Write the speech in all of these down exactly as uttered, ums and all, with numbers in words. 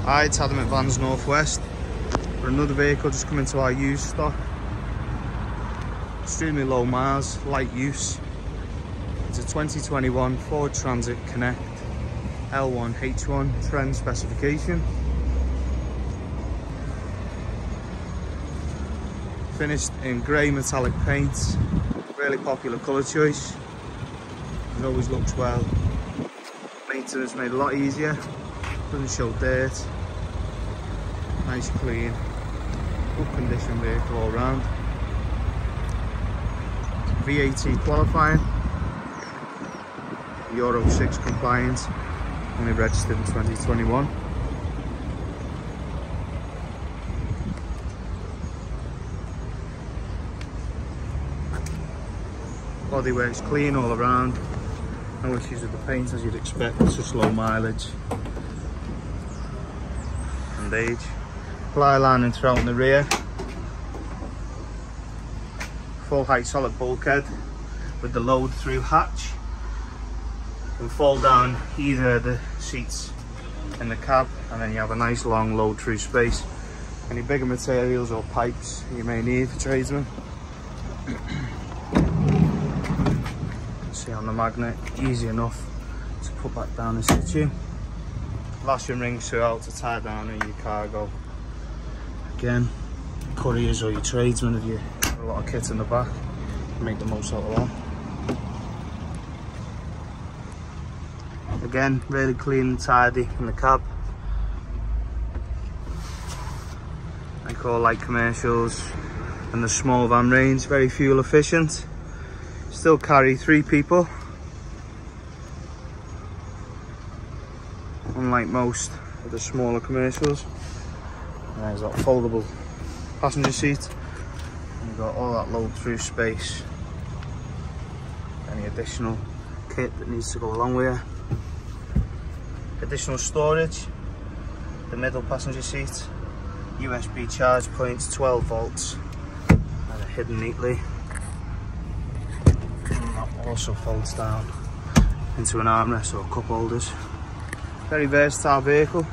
Hi, it's Adam at Vans Northwest. For another vehicle just coming to our used stock. Extremely low miles, light use. It's a twenty twenty-one Ford Transit Connect L one H one trend specification. Finished in grey metallic paint, really popular colour choice. It always looks well. Maintenance made a lot easier, doesn't show dirt. Nice, clean, good condition vehicle all round. V A T qualifying, Euro six compliant, only registered in twenty twenty-one. Bodywork's clean all around, no issues with the paint as you'd expect, such low mileage and age. Ply lining throughout in the rear. Full height solid bulkhead with the load through hatch. You can fold down either of the seats in the cab, and then you have a nice long load through space. Any bigger materials or pipes you may need for tradesmen. See on the magnet, easy enough to put back down in situ. Lashing rings throughout to tie down in your cargo. Again, couriers or your tradesmen, if you have a lot of kit in the back, make the most out of that. Again, really clean and tidy in the cab. I call light commercials and the small van range, very fuel efficient. Still carry three people, unlike most of the smaller commercials. And there's that foldable passenger seat. And you've got all that load through space. Any additional kit that needs to go along with it. Additional storage, the middle passenger seat, U S B charge points, twelve volts, and are hidden neatly. Also folds down into an armrest or cup holders. Very versatile vehicle.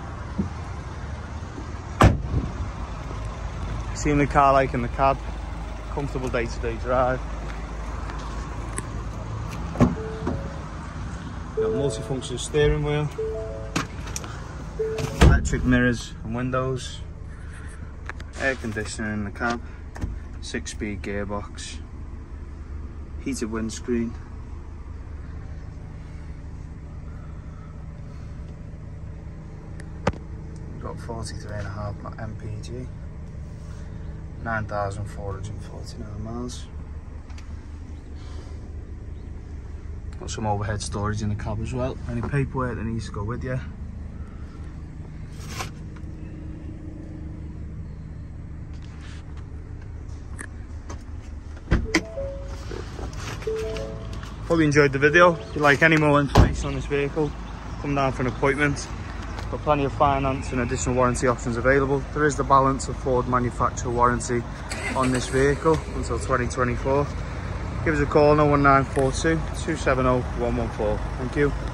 Seemingly car-like in the cab. Comfortable day-to-day drive. Got multi-function steering wheel. Electric mirrors and windows. Air conditioning in the cab. Six-speed gearbox. Heated windscreen. Got forty-three and a half M P G, nine thousand four hundred forty-nine miles. Got some overhead storage in the cab as well. Any paperwork that needs to go with you. Hope you enjoyed the video. If you'd like any more information on this vehicle, come down for an appointment. Got plenty of finance and additional warranty options available. There is the balance of Ford manufacturer warranty on this vehicle until twenty twenty-four. Give us a call on oh one nine four two, two seven oh, one one four. Thank you.